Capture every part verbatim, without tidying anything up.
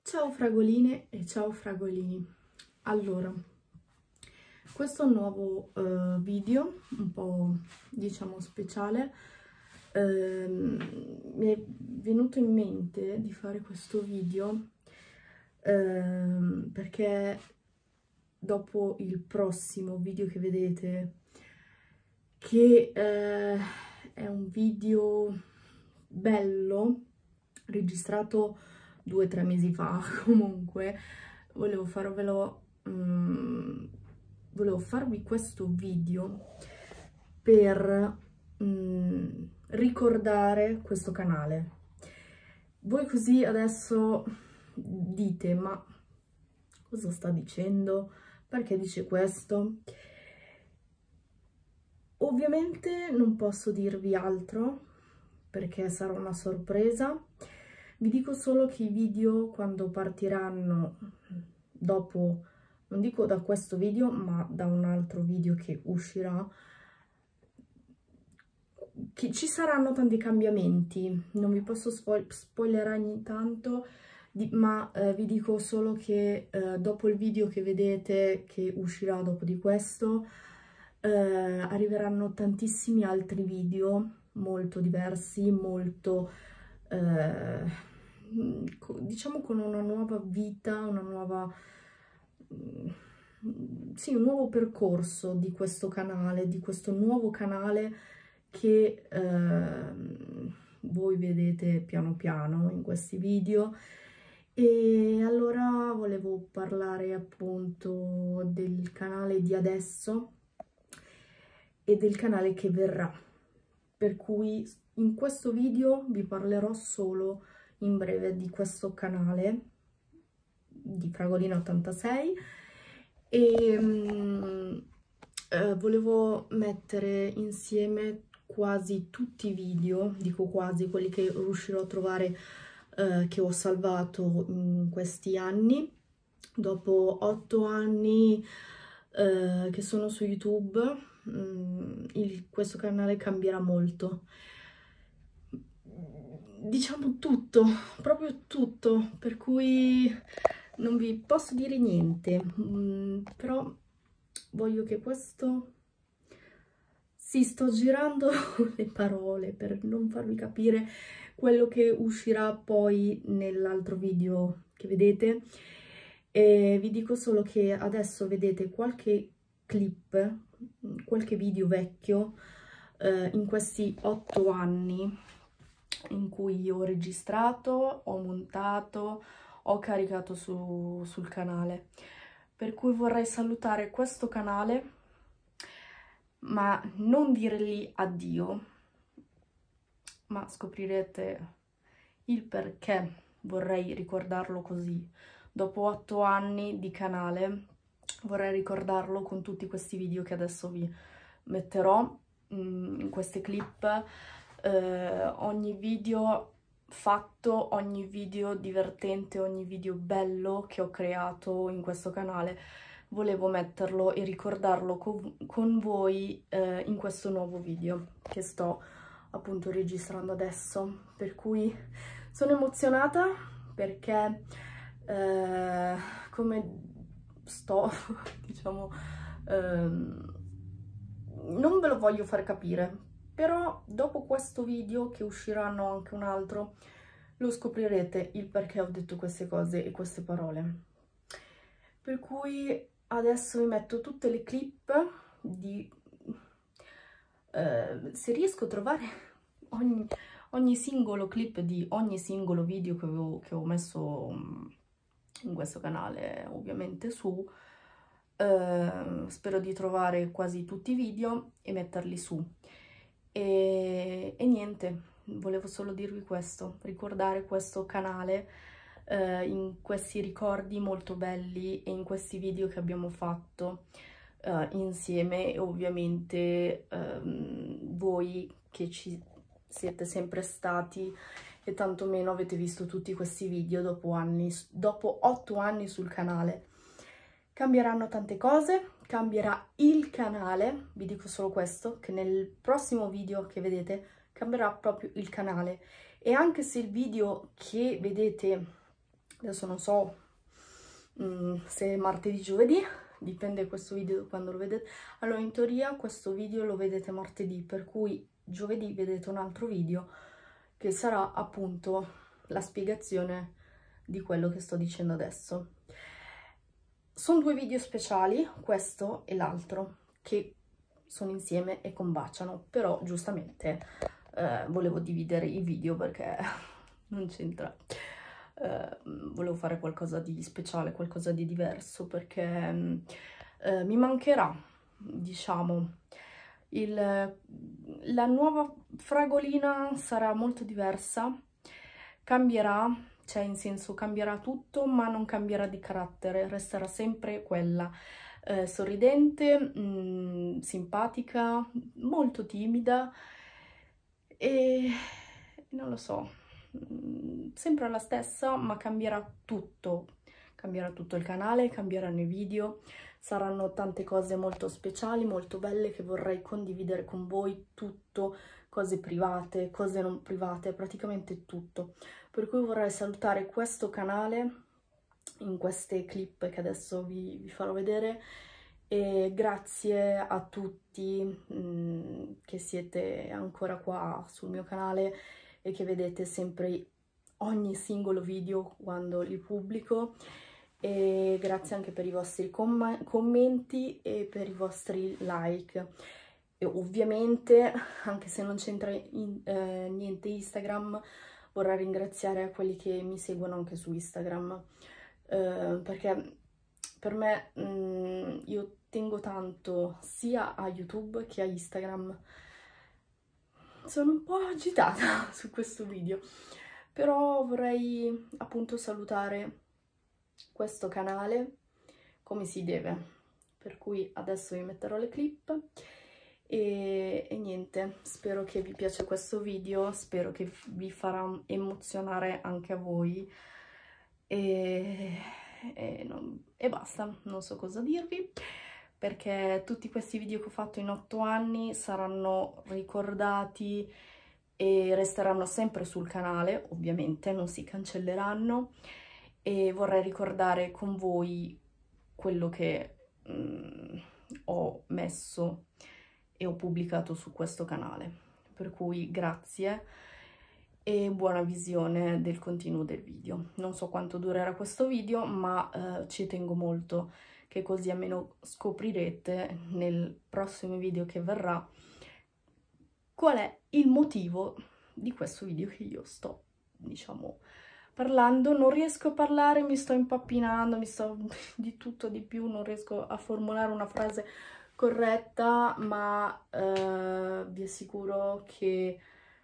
Ciao fragoline e ciao fragolini. Allora, questo è un nuovo uh, video, un po' diciamo speciale. Uh, mi è venuto in mente di fare questo video uh, perché dopo il prossimo video che vedete, che uh, è un video bello, registrato due o tre mesi fa, comunque volevo farvelo um, volevo farvi questo video per um, ricordare questo canale. Voi così adesso dite: ma cosa sta dicendo? Perché dice questo? Ovviamente non posso dirvi altro perché sarà una sorpresa. Vi dico solo che i video, quando partiranno dopo, non dico da questo video, ma da un altro video che uscirà, che ci saranno tanti cambiamenti. Non vi posso spo spoilerare intanto, di, ma eh, vi dico solo che eh, dopo il video che vedete, che uscirà dopo di questo, eh, arriveranno tantissimi altri video molto diversi, molto... Eh, diciamo con una nuova vita, una nuova sì, un nuovo percorso di questo canale, di questo nuovo canale che eh, voi vedete piano piano in questi video. E allora volevo parlare appunto del canale di adesso e del canale che verrà, per cui in questo video vi parlerò solo in breve di questo canale di Fragolina ottantasei e um, eh, volevo mettere insieme quasi tutti i video, dico quasi, quelli che riuscirò a trovare, eh, che ho salvato in questi anni, dopo otto anni eh, che sono su YouTube. um, il, questo canale cambierà molto. Diciamo tutto, proprio tutto, per cui non vi posso dire niente, mm, però voglio che questo... Sì, sto girando le parole per non farvi capire quello che uscirà poi nell'altro video che vedete. E vi dico solo che adesso vedete qualche clip, qualche video vecchio eh, in questi otto anni in cui ho registrato, ho montato, ho caricato su, sul canale. Per cui vorrei salutare questo canale, ma non dirgli addio, ma scoprirete il perché vorrei ricordarlo così. Dopo otto anni di canale vorrei ricordarlo con tutti questi video che adesso vi metterò, in queste clip. Eh, ogni video fatto, ogni video divertente, ogni video bello che ho creato in questo canale, volevo metterlo e ricordarlo con, con voi eh, in questo nuovo video che sto appunto registrando adesso, per cui sono emozionata perché eh, come sto diciamo ehm, non ve lo voglio far capire, però dopo questo video che usciranno anche un altro lo scoprirete il perché ho detto queste cose e queste parole. Per cui adesso vi metto tutte le clip di... Eh, se riesco a trovare ogni, ogni singolo clip di ogni singolo video che avevo, che ho messo in questo canale, ovviamente su, eh, spero di trovare quasi tutti i video e metterli su. E, e niente, volevo solo dirvi questo, ricordare questo canale eh, in questi ricordi molto belli e in questi video che abbiamo fatto eh, insieme, e ovviamente ehm, voi che ci siete sempre stati e tantomeno avete visto tutti questi video dopo anni, dopo otto anni sul canale. Cambieranno tante cose, cambierà il canale, vi dico solo questo, che nel prossimo video che vedete cambierà proprio il canale. E anche se il video che vedete adesso non so um, se è martedì, giovedì, dipende questo video quando lo vedete. Allora, in teoria questo video lo vedete martedì, per cui giovedì vedete un altro video che sarà appunto la spiegazione di quello che sto dicendo adesso. Sono due video speciali, questo e l'altro, che sono insieme e combaciano, però giustamente eh, volevo dividere i video perché non c'entra. Eh, volevo fare qualcosa di speciale, qualcosa di diverso, perché eh, mi mancherà, diciamo, il, la nuova fragolina sarà molto diversa, cambierà, cioè in senso cambierà tutto, ma non cambierà di carattere, resterà sempre quella eh, sorridente, mh, simpatica, molto timida e non lo so, mh, sempre la stessa, ma cambierà tutto, cambierà tutto il canale, cambieranno i video, saranno tante cose molto speciali, molto belle che vorrei condividere con voi, tutto, cose private, cose non private, praticamente tutto. Per cui vorrei salutare questo canale in queste clip che adesso vi, vi farò vedere e grazie a tutti mh, che siete ancora qua sul mio canale e che vedete sempre ogni singolo video quando li pubblico, e grazie anche per i vostri com commenti e per i vostri like. E ovviamente, anche se non c'entra eh, niente Instagram, vorrei ringraziare quelli che mi seguono anche su Instagram, eh, perché per me mh, io tengo tanto sia a YouTube che a Instagram. Sono un po' agitata su questo video, però vorrei appunto salutare questo canale come si deve, per cui adesso vi metterò le clip. E, e niente, spero che vi piace questo video, spero che vi farà emozionare anche a voi e, e, non, e basta, non so cosa dirvi, perché tutti questi video che ho fatto in otto anni saranno ricordati e resteranno sempre sul canale, ovviamente non si cancelleranno, e vorrei ricordare con voi quello che mm, ho messo e ho pubblicato su questo canale, per cui grazie e buona visione del continuo del video. Non so quanto durerà questo video, ma eh, ci tengo molto, che così almeno scoprirete nel prossimo video che verrà qual è il motivo di questo video che io sto, diciamo, parlando. Non riesco a parlare, mi sto impappinando, mi sto di tutto di più, non riesco a formulare una frase corretta, ma eh, vi assicuro che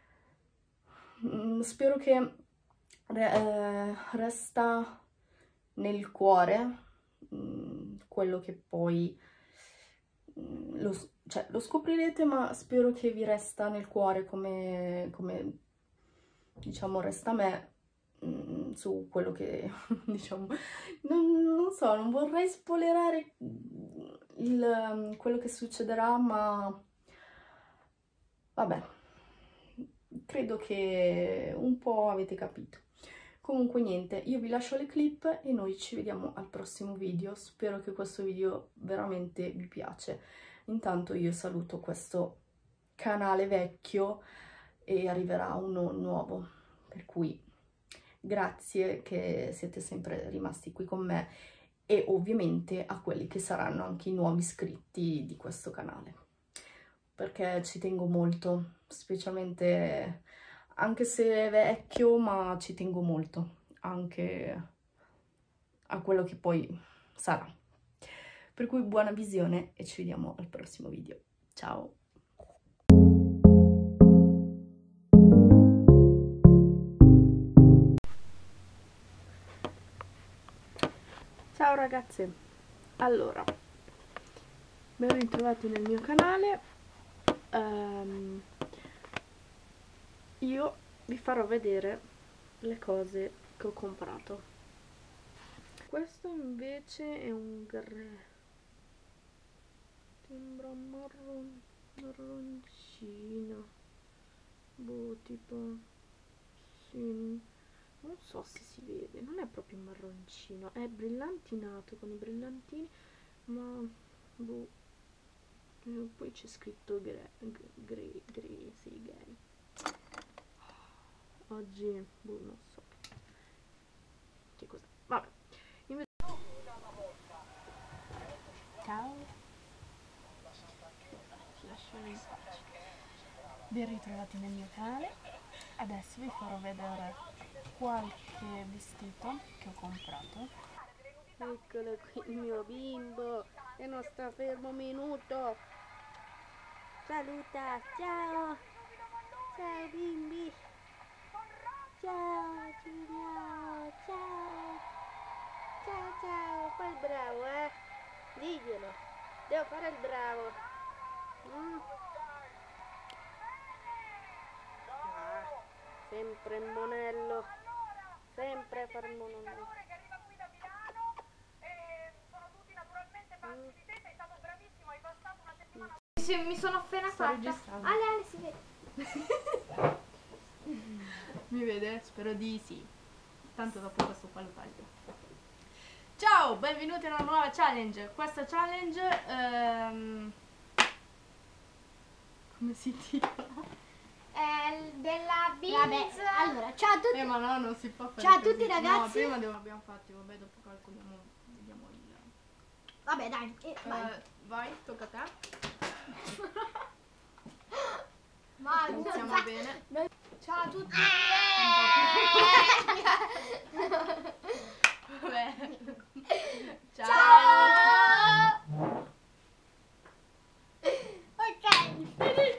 mh, spero che re, eh, resta nel cuore mh, quello che poi mh, lo, cioè, lo scoprirete, ma spero che vi resta nel cuore come, come diciamo resta a me, mh, su quello che diciamo non, non so, non vorrei spoilerare il, quello che succederà, ma vabbè, credo che un po' avete capito. Comunque niente, io vi lascio le clip e noi ci vediamo al prossimo video. Spero che questo video veramente vi piace. Intanto io saluto questo canale vecchio e arriverà uno nuovo, per cui grazie che siete sempre rimasti qui con me, e ovviamente a quelli che saranno anche i nuovi iscritti di questo canale, perché ci tengo molto, specialmente anche se è vecchio, ma ci tengo molto anche a quello che poi sarà. Per cui buona visione e ci vediamo al prossimo video. Ciao! Ciao ragazze! Allora, ben ritrovati nel mio canale. Um, io vi farò vedere le cose che ho comprato. Questo invece è un grè, sembra marron, marroncino, boh, tipo, sì, non so se si vede, non è proprio marroncino, è brillantinato con i brillantini, ma boh, eh, poi c'è scritto grey, grey, grey, sì, gay. Oggi, boh, non so che cos'è, vabbè. Invece... Ciao, ti lasciamo in pace. Ben ritrovati nel mio canale. Adesso vi farò vedere qualche vestito che ho comprato. Eccolo qui il mio bimbo e non sta fermo un minuto. Saluta, ciao, ciao bimbi, ciao Giulio, ciao, ciao ciao, fai il bravo, eh, diglielo, devo fare il bravo. Mm. Ah, sempre il monello, sempre fare il monello. Sì, mi sono appena Sto fatta. registrando. Ale, Ale, si vede. Mi vede? Spero di sì. Tanto dopo questo qua lo taglio. Ciao, benvenuti a una nuova challenge. Questa challenge ehm... come si intitola? È della Beans. Vabbè, allora, ciao a tutti. Eh ma no, non si può fare Ciao a così. tutti, No, ragazzi. prima devo, abbiamo fatto, vabbè, dopo calcoliamo, vediamo il... Vabbè, dai, eh, vai. Eh, vai, tocca a te. Ma Iniziamo no, bene. noi- Ciao a tutti. Vabbè. Ciao. Ciao. Ok.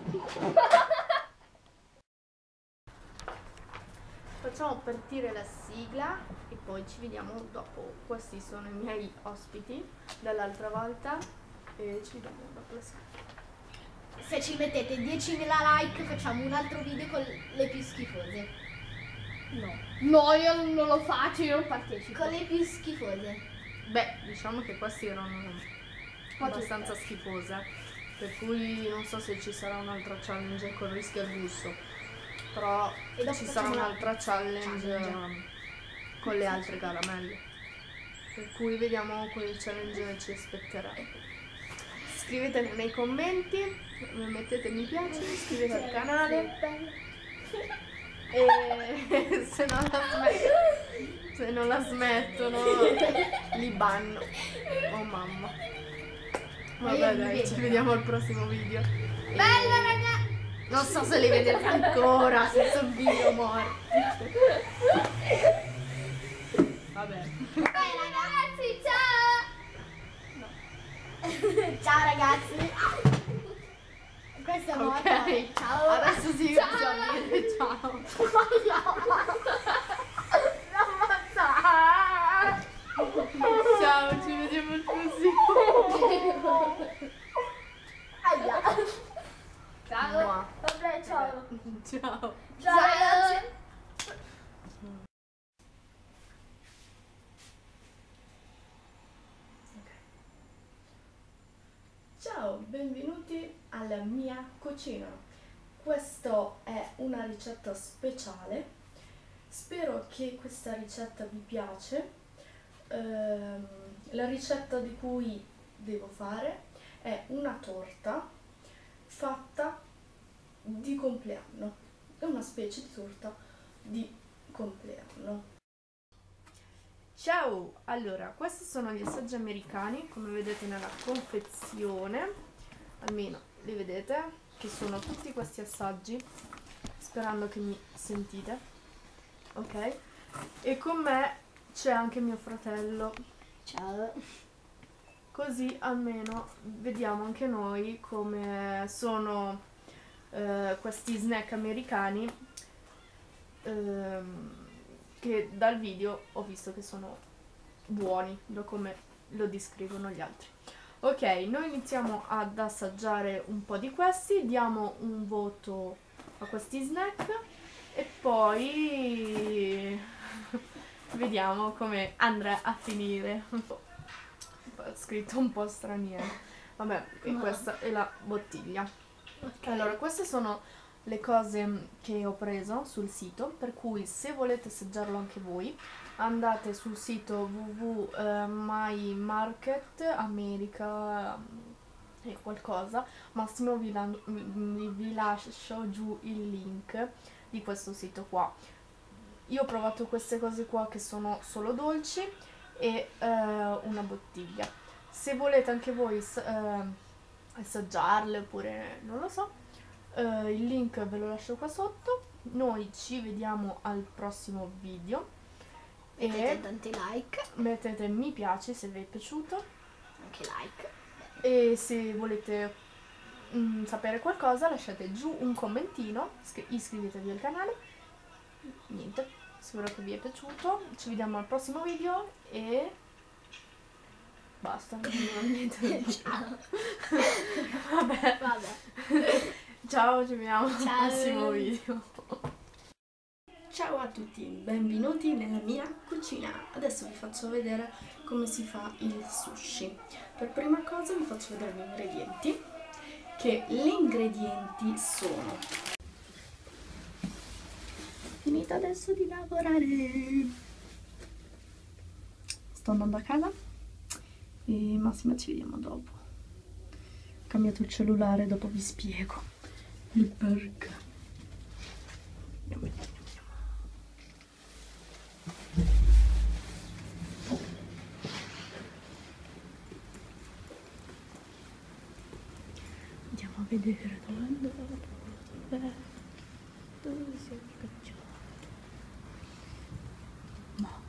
Facciamo partire la sigla e poi ci vediamo dopo. Questi sono i miei ospiti dall'altra volta e ci vediamo dopo la sigla. Se ci mettete diecimila like facciamo un altro video con le più schifose. No. No, io non lo faccio, io non partecipo. Con le più schifose. Beh, diciamo che questi erano abbastanza schifose, per cui non so se ci sarà un'altra challenge con rischio al gusto, però E dopo ci sarà facciamo la un'altra challenge, challenge. um, con le altre caramelle, per cui vediamo quale challenge ci aspetterà. Iscrivetevi nei commenti, mettete mi piace, iscrivetevi al canale e se non la smettono, se non la smettono li banno. Oh mamma. Vabbè dai, ci vediamo al prossimo video. Bella ragazzi. Non so se li vedete ancora, se sono video morti. Vabbè. Beh ragazzi, ciao. Ciao ragazzi. Questo è morto. Ok, Ciao. adesso sì, possiamo dire ciao. Ciao, ci vediamo al prossimo. Aia. Ciao. Mua. Vabbè, ciao. Ciao. Ciao ragazzi. Ciao, benvenuti alla mia cucina. Questa è una ricetta speciale. Spero che questa ricetta vi piace. Ehm, la ricetta di cui devo fare è una torta fatta di compleanno. È una specie di torta di compleanno. Ciao! Allora, questi sono gli assaggi americani, come vedete nella confezione, almeno li vedete, che sono tutti questi assaggi, sperando che mi sentite, ok? E con me c'è anche mio fratello, Ciao. così almeno vediamo anche noi come sono eh, questi snack americani, ehm, che dal video ho visto che sono buoni, da come lo descrivono gli altri. Ok, noi iniziamo ad assaggiare un po' di questi, diamo un voto a questi snack e poi vediamo come andrà a finire. Ho scritto un po' straniero. Vabbè, e questa è la bottiglia. Allora, queste sono le cose che ho preso sul sito, per cui se volete assaggiarlo anche voi andate sul sito w w w punto my market america e qualcosa. Massimo vi, la, vi, vi lascio giù il link di questo sito qua. Io ho provato queste cose qua che sono solo dolci e uh, una bottiglia. Se volete anche voi uh, assaggiarle oppure non lo so, uh, il link ve lo lascio qua sotto. Noi ci vediamo al prossimo video. Mettete E tanti like. mettete mi piace se vi è piaciuto. Anche like. E se volete mm, sapere qualcosa lasciate giù un commentino, iscrivetevi al canale. Niente, spero che vi è piaciuto, ci vediamo al prossimo video e basta, non ho niente da dire. Ciao. Vabbè. Vabbè. Ciao, ci vediamo al Ciao. prossimo video. Ciao a tutti, benvenuti nella mia cucina. Adesso vi faccio vedere come si fa il sushi. Per prima cosa vi faccio vedere gli ingredienti, che gli ingredienti sono... Finita adesso di lavorare. Sto andando a casa e Massima ci vediamo dopo. Ho cambiato il cellulare, dopo vi spiego il perché. Andiamo, andiamo. Andiamo a vedere dove andavo, dove, dove si è cacciato. No.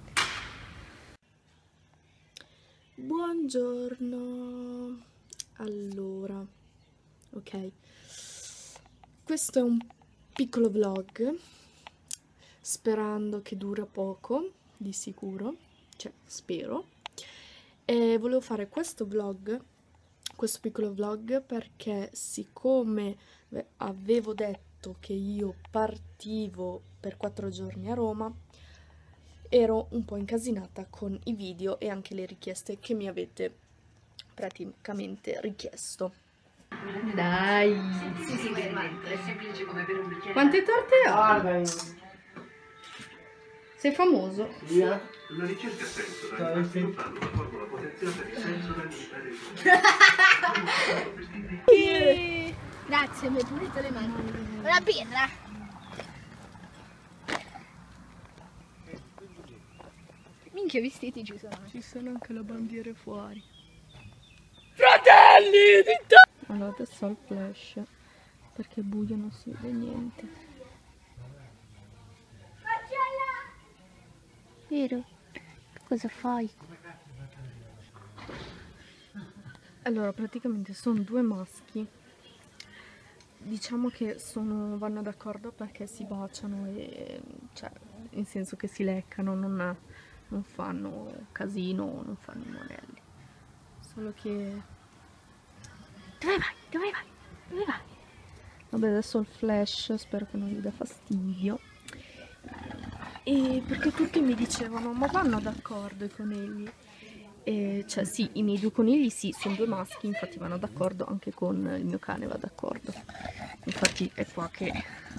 Buongiorno. Allora, ok, questo è un piccolo vlog, sperando che dura poco, di sicuro, cioè spero. E volevo fare questo vlog, questo piccolo vlog, perché siccome avevo detto che io partivo per quattro giorni a Roma, ero un po' incasinata con i video e anche le richieste che mi avete praticamente richiesto. Dai! Sì, sì, vai, vai. Quante torte ho? Guarda, Sei famoso? via. La ricerca ha senso da Dai, sì. sviluppando una formula potenziata di senso da vita dei Grazie, mi hai pulito le mani. Una birra. Minchia, vestiti ci sono. Ci sono anche le bandiere fuori. Fratelli d'Italia! Allora adesso ho il flash, perché è buio, non si vede niente. Vero? Cosa fai? Allora, praticamente sono due maschi. Diciamo che sono, vanno d'accordo perché si baciano e, cioè, in senso che si leccano, non, non fanno casino, non fanno monelli. Solo che... Dove vai? Dove vai? Dove vai? Vabbè, adesso ho il flash, spero che non gli dà fastidio. E perché tutti mi dicevano, ma vanno d'accordo i conigli? E, cioè sì, i miei due conigli sì, sono due maschi, infatti vanno d'accordo, anche con il mio cane va d'accordo. Infatti è qua che...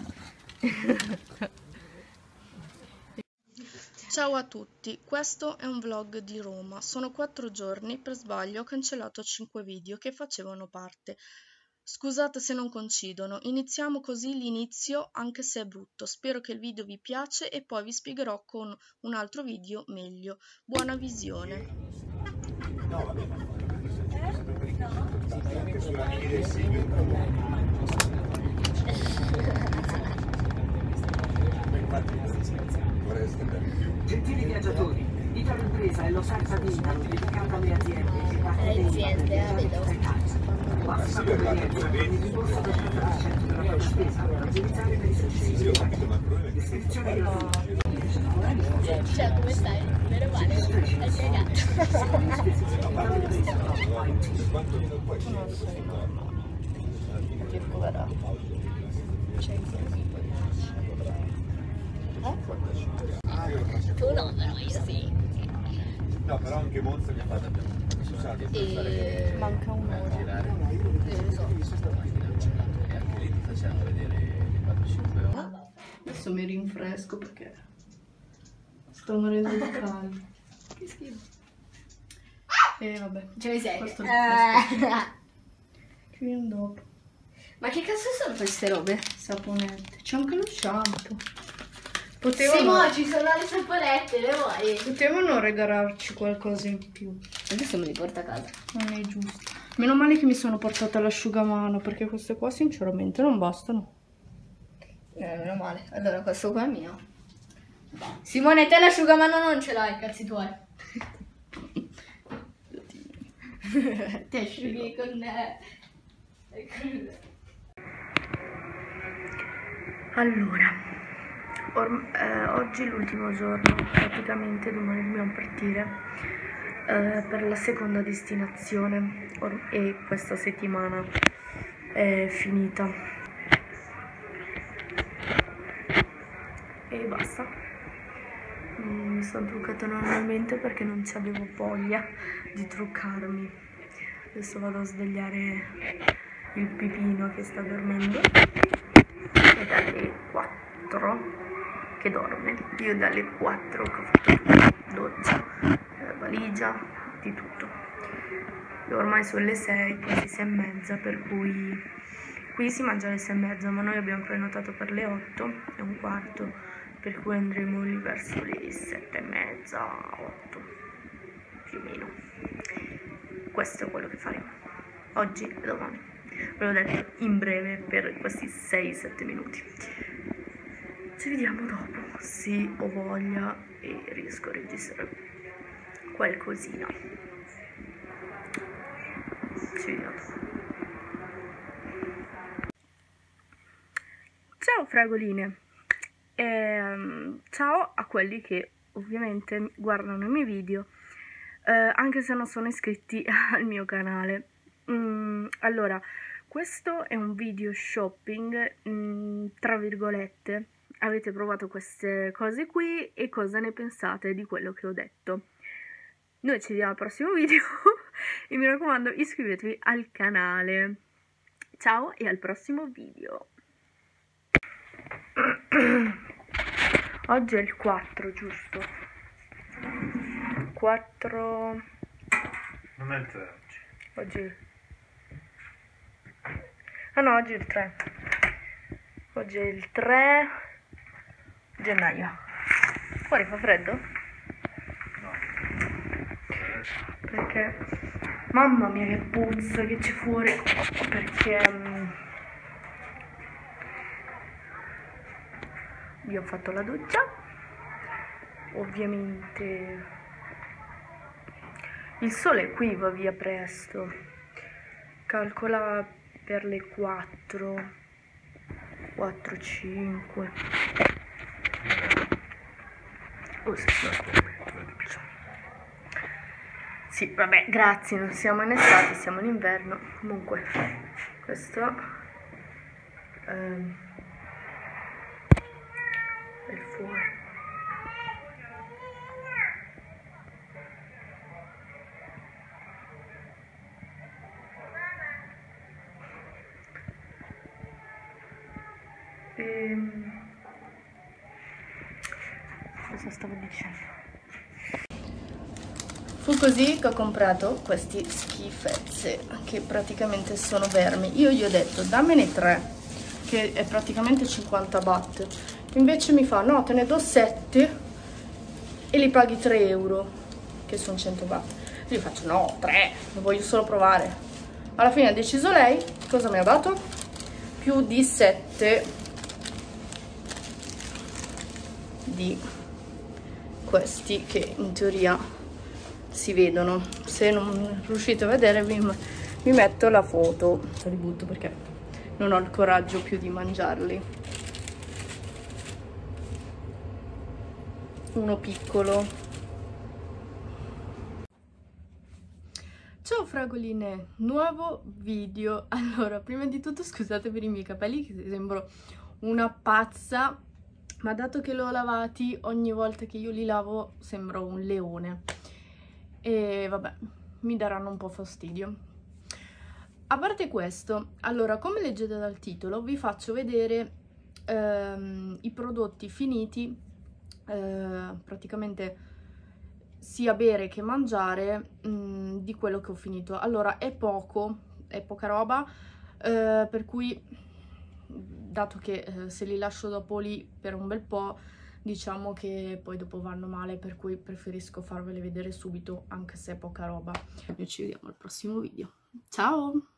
Ciao a tutti, questo è un vlog di Roma. Sono quattro giorni, per sbaglio ho cancellato cinque video che facevano parte. Scusate se non coincidono, iniziamo così l'inizio anche se è brutto. Spero che il video vi piace e poi vi spiegherò con un altro video meglio. Buona visione! Gentili viaggiatori, Italo Impresa è l'offerta di Italo dedicata alle aziende che partono dei aziende, ah, vedo. Massima convenienza con il rimborso del cento per cento della propria spesa da utilizzare per i successi. Iscrizione gratuita. Cioè, come stai? Bene male? Hai spiegato. Che poverato. Tu no, però io sì. No, però anche Monza che fa. Scusate, E... Manca un'ora. Eh, lo so. facciamo vedere le quattro cinque ore. Adesso mi rinfresco perché sto morendo di caldo. Che schifo. E vabbè, Ce ne sei. questo, Eh. questo ci viene dopo. Ma che cazzo sono queste robe? Saponette, c'è anche lo shampoo. Sì, Potevano, mo ci sono le saponette, le vuoi? potevano regalarci qualcosa in più. Adesso me li porta a casa. Non è giusto. Meno male che mi sono portata l'asciugamano, perché queste qua sinceramente non bastano. Eh, meno male. Allora questo qua è mio. Simone, te l'asciugamano non ce l'hai, cazzi tuoi. Ti asciughi con... eh, con- Allora, or- eh, oggi è l'ultimo giorno, praticamente domani dobbiamo partire eh, per la seconda destinazione or- e questa settimana è finita. E basta. Mm, Mi sono truccata normalmente perché non ci avevo voglia di truccarmi. Adesso vado a svegliare il pipino che sta dormendo. E dalle quattro che dorme. Io dalle quattro che ho fatto doccia, eh, valigia, di tutto. E ormai sono le sei, quasi sei e mezza, per cui qui si mangia alle sei e mezza, ma noi abbiamo prenotato per le otto e un quarto, per cui andremo lì verso le sette e mezza, otto, più o meno. Questo è quello che faremo oggi e domani. Ve l'ho detto in breve per questi sei sette minuti. Ci vediamo dopo, se ho voglia e riesco a registrare qualcosina. Ci vediamo dopo. Ciao fragoline, ehm, ciao a quelli che ovviamente guardano i miei video, eh, anche se non sono iscritti al mio canale. Mm, allora, questo è un video shopping, mm, tra virgolette. Avete provato queste cose qui e cosa ne pensate di quello che ho detto? Noi ci vediamo al prossimo video e mi raccomando iscrivetevi al canale. Ciao e al prossimo video. Oggi è il quattro, giusto? quattro... Non è il tre oggi. Oggi... Ah no, oggi è il tre. Oggi è il tre gennaio. Fuori fa freddo? No. Perché... Mamma mia che puzza che c'è fuori. Perché... um, io ho fatto la doccia. Ovviamente... Il sole qui va via presto. Calcola per le quattro, quattro, cinque. Oh, sì. Sì, vabbè, grazie, non siamo in estate, siamo in inverno. Comunque, questo ehm, è il fuori. Ehm, cosa stavo dicendo? Fu così che ho comprato questi schifezze che praticamente sono vermi. Io gli ho detto dammene tre, che è praticamente cinquanta baht. Invece mi fa no, te ne do sette e li paghi tre euro, che sono cento baht. Io gli faccio no, tre, lo voglio solo provare. Alla fine ha deciso lei, cosa mi ha dato? Più di sette di questi che in teoria si vedono. Se non riuscite a vedere vi, vi metto la foto, li butto perché non ho il coraggio più di mangiarli. Uno piccolo. Ciao fragoline, nuovo video. Allora, prima di tutto scusate per i miei capelli che sembro una pazza, ma dato che li ho lavati ogni volta che io li lavo sembro un leone e vabbè, mi daranno un po' fastidio. a parte questo, allora, come leggete dal titolo, vi faccio vedere ehm, i prodotti finiti, eh, praticamente sia bere che mangiare, mh, di quello che ho finito. Allora, è poco, è poca roba, eh, per cui, dato che eh, se li lascio dopo lì per un bel po', diciamo che poi dopo vanno male, per cui preferisco farvele vedere subito, anche se è poca roba. E ci vediamo al prossimo video. Ciao!